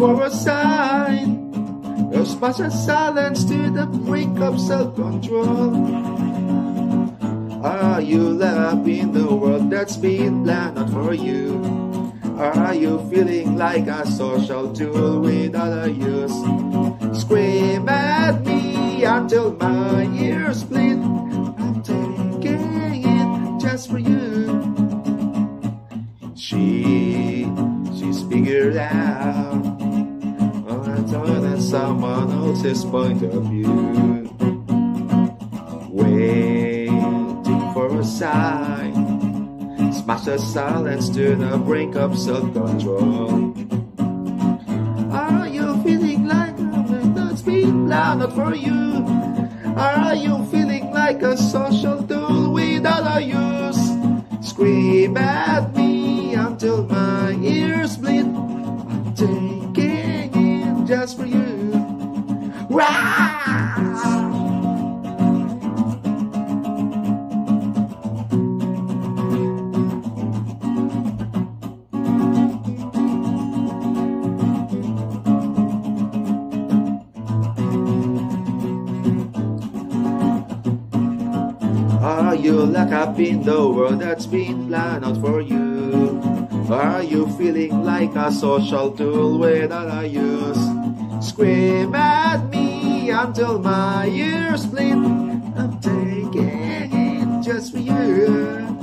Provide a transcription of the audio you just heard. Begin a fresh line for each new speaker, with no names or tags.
for a sign. There's much of silence to the brink of self-control. Are you loving the world that's been planned not for you? Are you feeling like a social tool without a use? Scream at me until my ears bleed. I'm taking it just for you. She's figured out on someone else's point of view, waiting for a sign. Smash the silence to the brink of self-control. Are you feeling like that's been planned not for you? Are you feeling like a social tool without a use? Scream at me until my ears bleed. I'm taking it just for you. Rah! Are you locked up in the world that's been planned out for you? Are you feeling like a social tool without a use? Scream at me until my ears bleed. I'm taking it just for you.